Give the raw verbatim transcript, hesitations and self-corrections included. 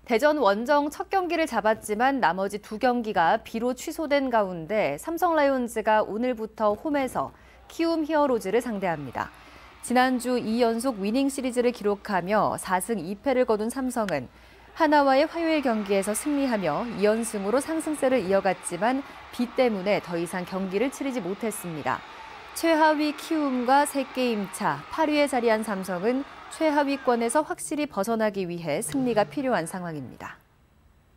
대전 원정 첫 경기를 잡았지만 나머지 두 경기가 비로 취소된 가운데 삼성 라이온즈가 오늘부터 홈에서 키움 히어로즈를 상대합니다. 지난주 이 연속 위닝 시리즈를 기록하며 사 승 이 패를 거둔 삼성은 하나와의 화요일 경기에서 승리하며 이 연승으로 상승세를 이어갔지만 비 때문에 더 이상 경기를 치르지 못했습니다. 최하위 키움과 세 게임 차 팔 위에 자리한 삼성은 최하위권에서 확실히 벗어나기 위해 승리가 필요한 상황입니다.